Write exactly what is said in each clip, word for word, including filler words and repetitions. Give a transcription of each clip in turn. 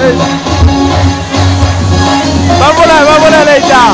Vamos lá, vamos lá, Leita.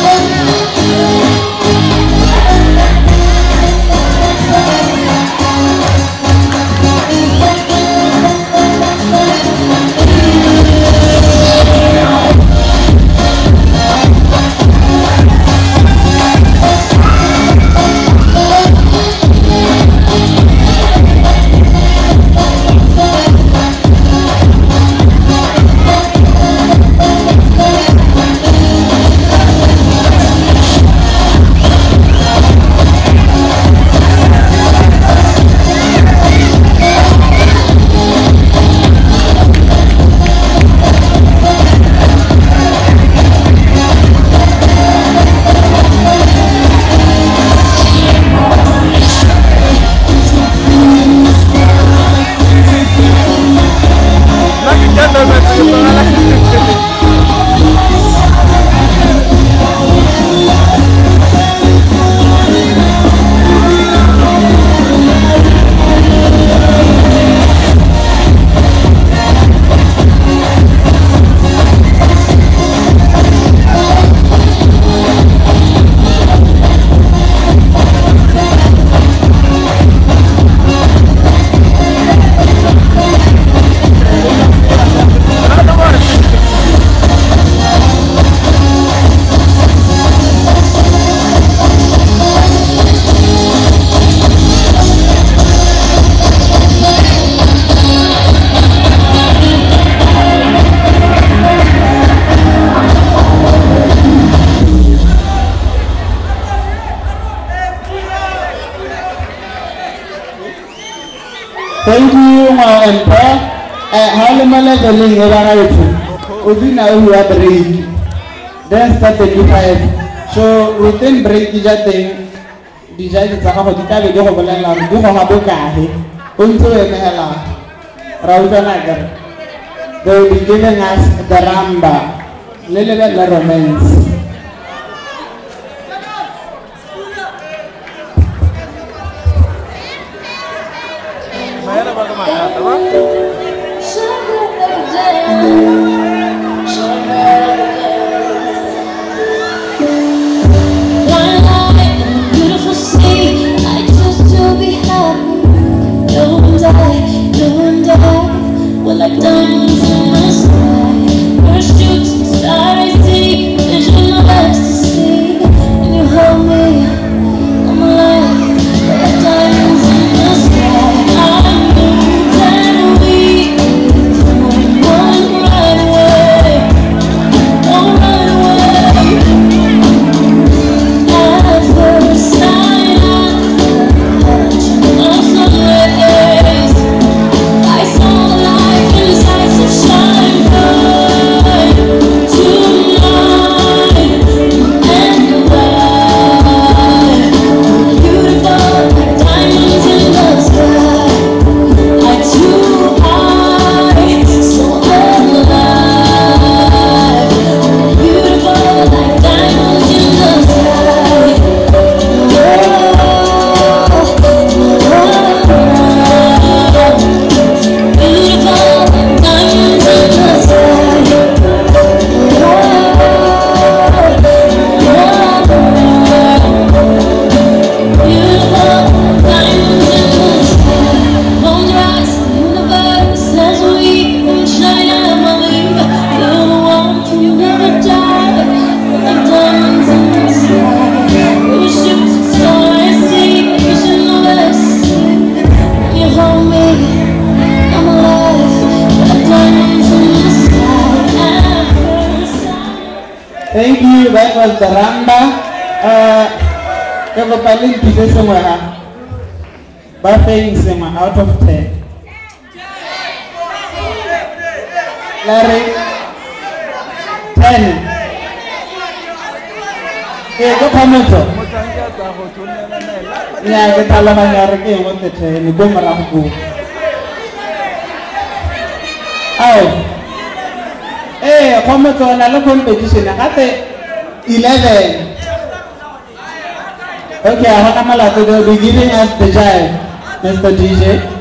Thank you, my emperor. How many the link over Udina who are break. Then start twenty-five. So within break the thing, the judge is a half of the time you have a land, you have a book. Unto a mela. Rautanagar. They will be giving us the Ramba. Little bit of romance. Like diamonds in the sky, first shoots, starry sea, vision of ecstasy. And you hold me, I'm alive, like diamonds in the sky. I knew that we would run right away, oh right away. At first sight, I of sun rays, I saw the light in his eyes that shine bright tonight, and I, beautiful like diamonds in the sky. I too, I so alive, beautiful like diamonds in the sky. Thank you, that was the Ramba. Uh, Kaya paling pieces somewhere. Buffing sema out of ten. Larry, ten. Okay, go Pamoto. Yeah, get all of my again. What the ten? You go Marahu. Oh. Eh, Pamoto na lo competition. Ate eleven. Okay, I want to be giving us the jive, Mister D J.